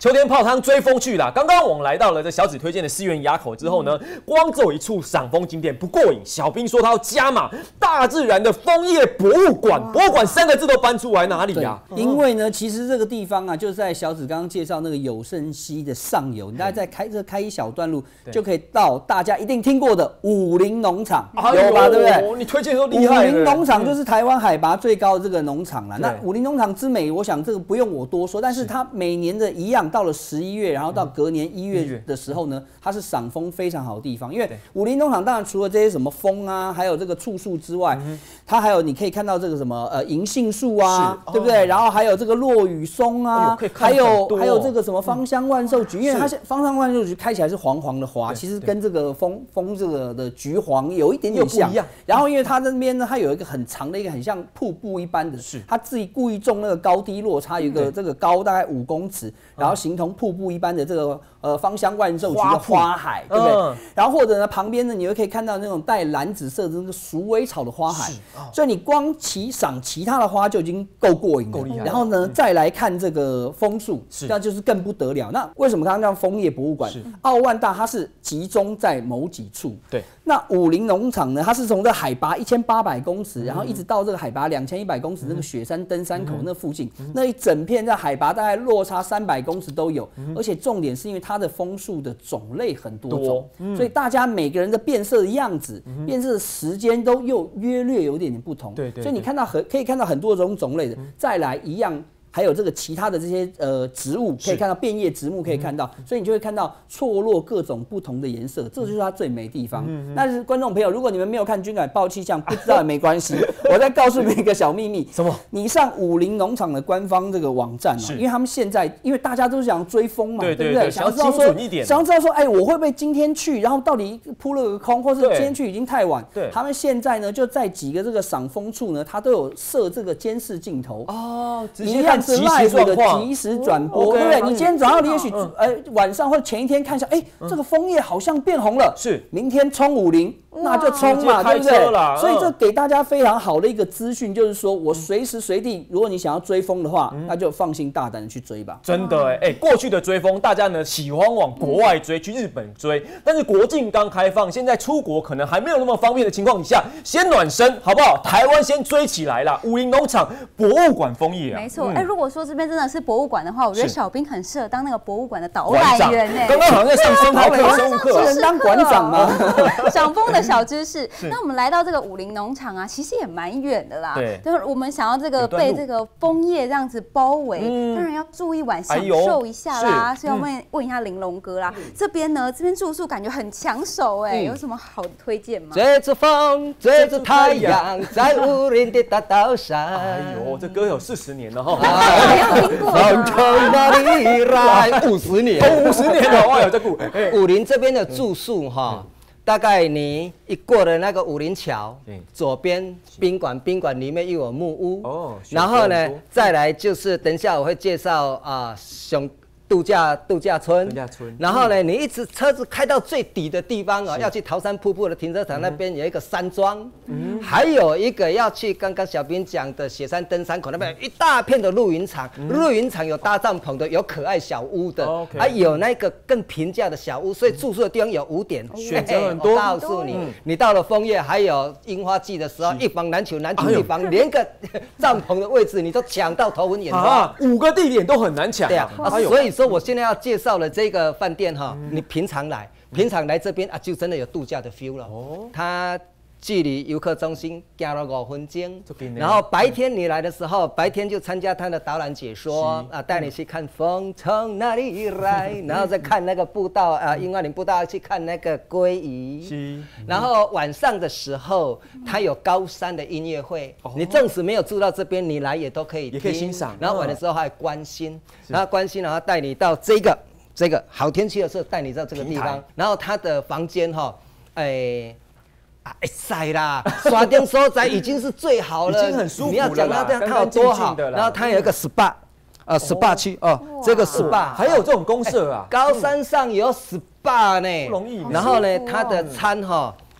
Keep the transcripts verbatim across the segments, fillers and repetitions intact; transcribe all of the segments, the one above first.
秋天泡汤追风去啦。刚刚我们来到了这小紫推荐的思源垭口之后呢，光只有一处赏枫景点不过瘾，小兵说他要加码大自然的枫叶博物馆。博物馆三个字都搬出来，哪里啊？ 因为呢，其实这个地方啊，就是在小紫刚刚介绍那个友胜溪的上游，你大概再开这开一小段路，就可以到大家一定听过的武陵农场，有吧？对不对？ 你推荐都厉害。 武陵农场就是台湾海拔最高的这个农场啦。那武陵农场之美，我想这个不用我多说，但是它每年的一样，到了十一月，然后到隔年一月的时候呢，它是赏枫非常好的地方。因为武陵农场当然除了这些什么枫啊，还有这个醋树之外，它还有你可以看到这个什么呃银杏树啊，对不对？然后还有这个落羽松啊，还有还有这个什么芳香万寿菊，因为它芳香万寿菊开起来是黄黄的花，其实跟这个枫枫这个的橘黄有一点点像。然后因为它那边呢，它有一个很长的一个很像瀑布一般的，它自己故意种那个高低落差，有一个这个高大概五公尺，然后形同瀑布一般的这个呃芳香万寿菊的花海，对不对？嗯、然后或者呢旁边呢，你又可以看到那种带蓝紫色的那个鼠尾草的花海，哦、所以你光其赏其他的花就已经够过瘾了，够厉害。然后呢，嗯、再来看这个枫树，那就是更不得了。那为什么刚刚叫枫叶博物馆？奥万大它是集中在某几处，对。那武陵农场呢，它是从这海拔一千八百公尺，然后一直到这个海拔两千一百公尺那个雪山登山口那附近，那一整片在海拔大概落差三百公尺都有，而且重点是因为它的枫树的种类很多种，所以大家每个人的变色的样子、变色的时间都又约略有点点不同，所以你看到很可以看到很多种种类的，再来一样。还有这个其他的这些呃植物，可以看到变叶植物，可以看到，所以你就会看到错落各种不同的颜色，这就是它最美的地方。但是观众朋友，如果你们没有看军改报气象，不知道也没关系，我再告诉你们一个小秘密。什么？你上武陵农场的官方这个网站哦，因为他们现在因为大家都想追风嘛，对不对？想要知道说，想要知道说，哎，我会不会今天去，然后到底扑了个空，或是今天去已经太晚？对，他们现在呢就在几个这个赏枫处呢，它都有设这个监视镜头哦，直接看。是 live 的即时转播，对不对？你今天早上你也许呃晚上或者前一天看一下，哎，这个枫叶好像变红了，是，明天冲武陵，那就冲嘛，对不对？所以这给大家非常好的一个资讯，就是说我随时随地，如果你想要追枫的话，那就放心大胆的去追吧。真的哎，哎，过去的追枫，大家呢喜欢往国外追，去日本追，但是国境刚开放，现在出国可能还没有那么方便的情况底下，先暖身好不好？台湾先追起来啦！武陵农场博物馆枫叶啊，没错，哎，如果说这边真的是博物馆的话，我觉得小兵很适合当那个博物馆的导览员哎。刚刚好像在上生态课、生物课，是当馆长吗？赏枫的小知识。那我们来到这个武陵农场啊，其实也蛮远的啦。对，就是我们想要这个被这个枫叶这样子包围，当然要住一晚享受一下啦。所以我们问一下玲珑哥啦，这边呢，这边住宿感觉很抢手哎，有什么好的推荐吗？追着风，追着太阳，在武陵的大道上。哎呦，这歌有四十年了哈。风从哪里来？五十年，五十年了，哇，有在顾。武陵这边的住宿哈，大概你一过了那个武陵桥，左边宾馆，宾馆里面又有木屋。哦，然后呢，再来就是等一下我会介绍啊，熊。度假度假村，度假村。然后呢，你一直车子开到最底的地方哦，要去桃山瀑布的停车场那边有一个山庄，嗯，还有一个要去刚刚小兵讲的雪山登山口那边有一大片的露营场，露营场有搭帐篷的，有可爱小屋的，还有那个更平价的小屋，所以住宿的地方有五点，选择很多。我告诉你，你到了枫叶还有樱花季的时候，一房难求，难求一房，连个帐篷的位置你都抢到头昏眼花，五个地点都很难抢。对啊，所以说。我现在要介绍的这个饭店哈，你平常来，平常来这边啊，就真的有度假的 feel 了。哦，它距离游客中心走了五分钟，然后白天你来的时候，白天就参加他的导览解说啊，带你去看风从哪里来，然后再看那个步道啊，樱花林步道去看那个鲑鱼，然后晚上的时候，它有高山的音乐会，你纵使没有住到这边，你来也都可以，也可以欣赏。然后晚的时候还有观星，然后观星，然后带你到这个这个好天气的时候带你到这个地方，然后他的房间哈，哎。啊，会使啦，刷顶所在已经是最好了，已经很舒服了。你要讲到这样它有多好，然后它有一个 S P A， 呃 ，S P A 区哦，这个 S P A 还有这种公社啊，高山上有 S P A 呢，不容易。然后呢，它的餐哈，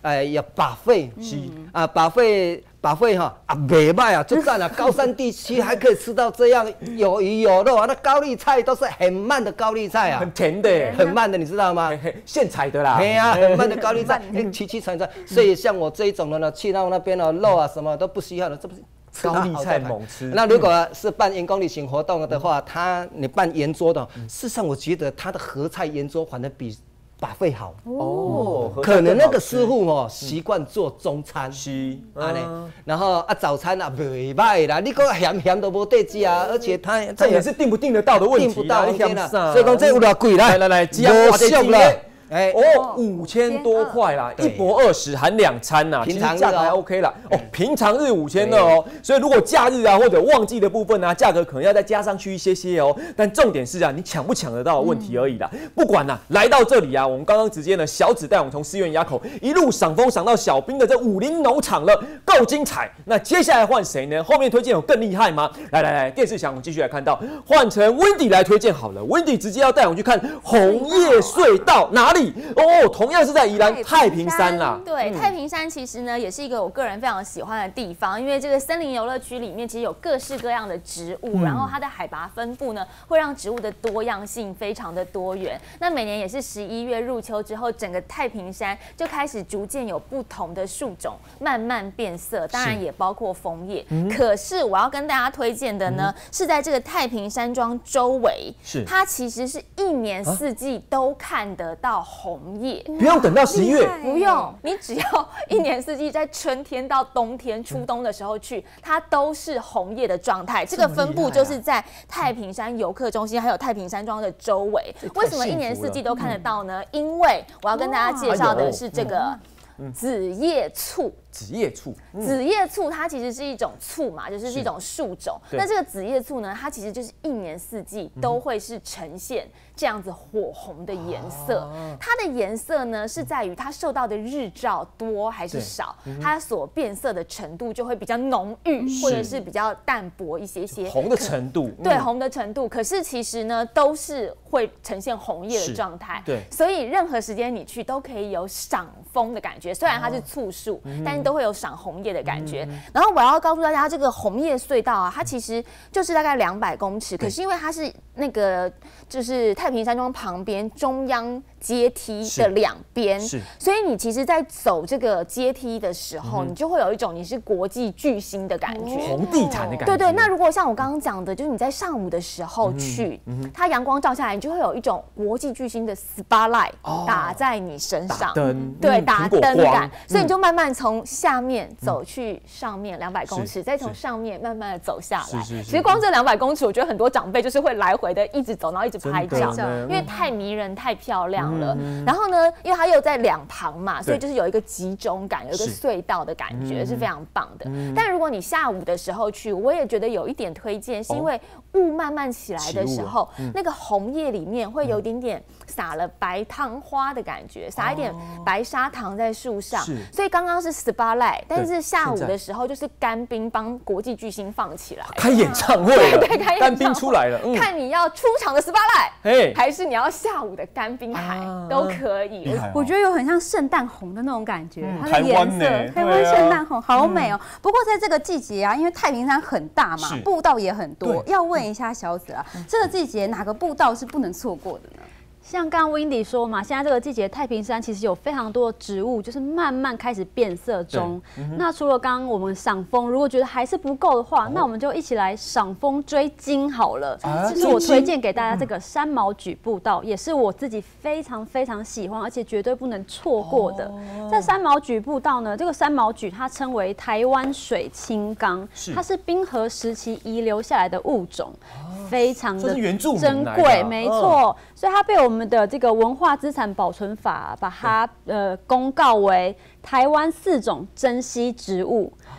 哎呀，把费是啊，把费把费哈啊，袂歹啊，就赞啊！高山地区还可以吃到这样有鱼有肉啊，那高丽菜都是很慢的高丽菜啊， 很甜的， 很慢的，你知道吗？ 现采的啦。 对啊，很慢的高丽菜，哎，凄凄惨惨。所以像我这一种的呢，去到那边呢，肉啊什么都不需要了，这不是。 高丽菜猛吃。 那如果是办员工旅行活动的话，他你办圆桌的，事实上我觉得他的合菜圆桌反而比把费好哦。可能那个师傅哦习惯做中餐，是啊嘞。然后啊早餐啊袂歹啦，你讲咸咸都无得吃啊，而且他这也是订不订得到的问题， 订不到天啦。所以讲这有偌贵来来来， 无俗了。 哎哦，五千多块啦，一博二十含两餐呐，其实价格还 OK 啦。哦，平常日五千的哦，所以如果假日啊或者旺季的部分啊，价格可能要再加上去一些些哦。但重点是啊，你抢不抢得到的问题而已啦。不管啦，来到这里啊，我们刚刚直接呢，小指带我们从思源垭口一路赏枫赏到小兵的这武林农场了，够精彩。那接下来换谁呢？后面推荐有更厉害吗？来来来，电视墙我们继续来看到，换成 Wendy 来推荐好了。Wendy 直接要带我们去看红叶隧道哪里？哦，同样是在宜兰太平山啦。 对，太平山其实呢也是一个我个人非常喜欢的地方，因为这个森林游乐区里面其实有各式各样的植物，然后它的海拔分布呢会让植物的多样性非常的多元。那每年也是十一月入秋之后，整个太平山就开始逐渐有不同的树种慢慢变色，当然也包括枫叶。可是我要跟大家推荐的呢，是在这个太平山庄周围，是它其实是一年四季都看得到红叶， 不用等到十一月， 不用，你只要一年四季在春天到冬天、初冬的时候去，它都是红叶的状态。这个分布就是在太平山游客中心还有太平山庄的周围。为什么一年四季都看得到呢？因为我要跟大家介绍的是这个紫叶醋。 紫叶醋， 嗯、紫叶醋它其实是一种醋嘛，就是是一种树种。那这个紫叶醋呢，它其实就是一年四季都会是呈现这样子火红的颜色。啊、它的颜色呢是在于它受到的日照多还是少，嗯、它所变色的程度就会比较浓郁，或者是比较淡薄一些些。 红的程度， 对，红的程度。可是其实呢，都是会呈现红叶的状态。 对， 所以任何时间你去都可以有赏枫的感觉。虽然它是醋树，哦、但是都会有赏红叶的感觉。嗯、然后我要告诉大家，这个红叶隧道啊，它其实就是大概两百公尺，可是因为它是那个就是太平山庄旁边中央阶梯的两边，所以你其实，在走这个阶梯的时候，嗯、你就会有一种你是国际巨星的感觉， 红地毯的感觉。 对对，那如果像我刚刚讲的，就是你在上午的时候去，嗯嗯、它阳光照下来，你就会有一种国际巨星的 spotlight 打在你身上， 灯， 对，打灯感，所以你就慢慢从下面走去上面两百公尺，再从上面慢慢的走下来。其实光这两百公尺，我觉得很多长辈就是会来回的一直走，然后一直拍照，因为太迷人、太漂亮了。然后呢，因为它又在两旁嘛，所以就是有一个集中感，有一个隧道的感觉，是非常棒的。但如果你下午的时候去，我也觉得有一点推荐，是因为雾慢慢起来的时候，那个红叶里面会有一点点撒了白糖花的感觉，撒一点白砂糖在树上，所以刚刚是 spotlight。但是下午的时候，就是干冰帮国际巨星放起来， 开演唱会了，对，开干冰出来了， 嗯、看你要出场的 spotlight， 还是你要下午的干冰海，啊、都可以。 我, 我觉得有很像圣诞红的那种感觉，嗯、它的颜色，台湾圣诞红好美哦。嗯、不过在这个季节啊，因为太平山很大嘛，步道也很多，要问一下小子啊，这个季节哪个步道是不能错过的呢？ 像刚刚 Wendy 说嘛，现在这个季节太平山其实有非常多的植物，就是慢慢开始变色中。嗯、那除了刚刚我们赏枫，如果觉得还是不够的话，哦、那我们就一起来赏枫追鲸好了。啊、这是我推荐给大家这个山毛榉步道，嗯、也是我自己非常非常喜欢，而且绝对不能错过的。哦、在山毛榉步道呢，这个山毛榉它称为台湾水青冈，它是冰河时期遗留下来的物种，啊、非常的珍贵，没错。哦、所以它被我们我们的这个文化资产保存法把它呃公告为台湾四种珍稀植物，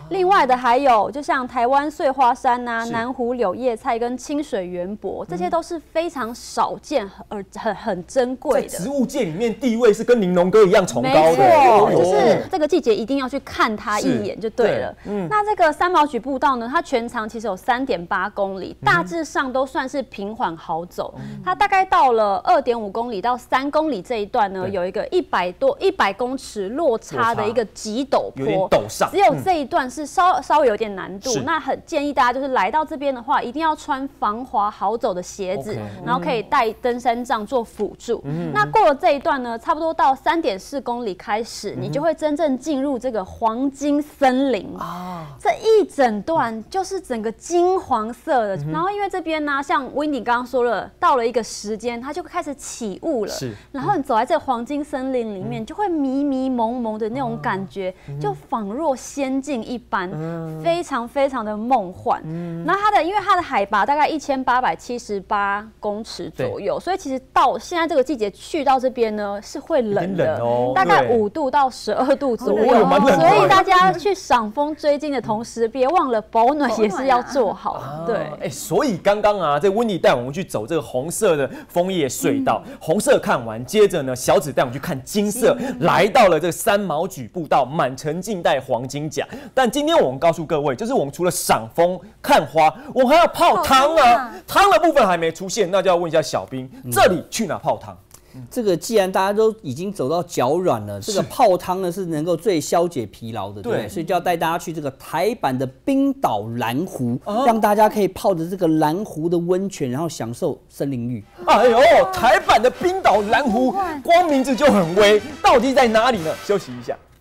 另外的还有就像台湾穗花山呐、啊、南湖柳叶菜跟清水圆柏，这些都是非常少见而很很珍贵的。 在植物界里面地位是跟玲珑哥一样崇高的。 没错，就是这个季节一定要去看它一眼就对了。对嗯、那这个三毛榉步道呢，它全长其实有三点八公里，大致上都算是平缓好走。嗯、它大概到了二点五公里到三公里这一段呢，有一个一百多一百公尺落差的一个急陡坡， 有点陡上。 只有这一段是稍稍微有点难度，那很建议大家就是来到这边的话，一定要穿防滑好走的鞋子， okay, 然后可以带登山杖做辅助。嗯、那过了这一段呢，差不多到三点四公里开始，嗯、你就会真正进入这个黄金森林啊！这一整段就是整个金黄色的，嗯、然后因为这边呢，像 Windy 刚刚说了，到了一个时间，它就开始起雾了，是，然后你走在这个黄金森林里面，嗯、就会迷迷蒙蒙的那种感觉，嗯、就仿若仙境一般。嗯、非常非常的梦幻，嗯、那它的因为它的海拔大概一千八百七十八公尺左右，所以其实到现在这个季节去到这边呢是会冷的，冷哦、大概五度到十二度左右，哦、所以大家去赏枫追鲸的同时，别忘了保暖也是要做好。啊、对，哎、 欸，所以刚刚啊，这温妮带我们去走这个红色的枫叶隧道，嗯、红色看完，接着呢，小紫带我们去看金色，嗯、来到了这个三毛榉步道，满城尽带黄金甲，但今天我们告诉各位，就是我们除了赏枫、看花，我们还要泡汤啊！汤的部分还没出现，那就要问一下小兵，嗯、这里去哪泡汤？ 这个既然大家都已经走到脚软了，这个泡汤呢是能够最消解疲劳的，对不对？所以就要带大家去这个台版的冰岛蓝湖，啊、让大家可以泡着这个蓝湖的温泉，然后享受森林浴。 哎呦，台版的冰岛蓝湖，光名字就很威，到底在哪里呢？休息一下。